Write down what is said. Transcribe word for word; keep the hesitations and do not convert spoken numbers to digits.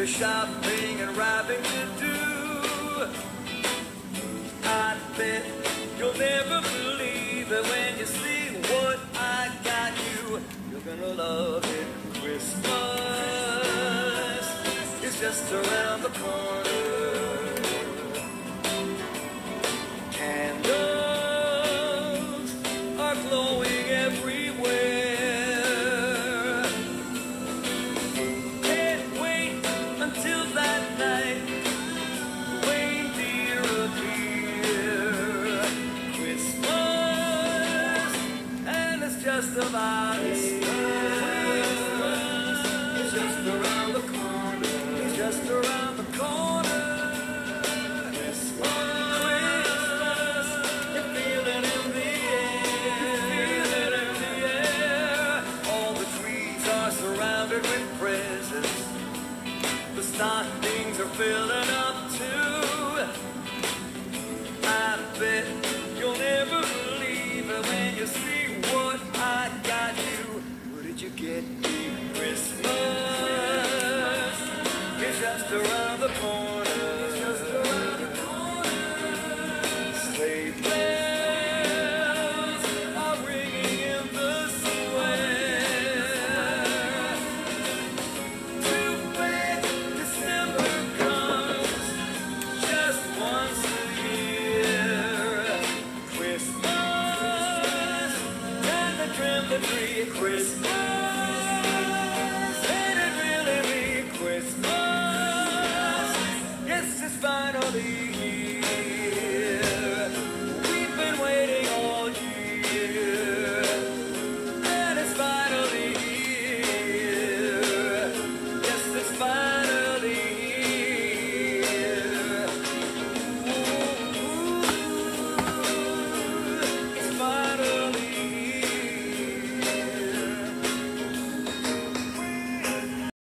There's shopping and wrapping to do. I bet you'll never believe it when you see what I got you. You're gonna love it. Christmas is just around the corner. Candles are glowing everywhere. Can't wait until that night. Reindeer appear. Christmas, and it's just about here. It's just around the corner. It's just around the corner. Things are filling up too. I bet you'll never believe it when you see what I got you. What did you get me? Christmas is just around the corner. It's just around the corner. Sleigh bells are ringing in the square. Too bad December comes just once a year. Christmas, time to trim the tree. Christmas.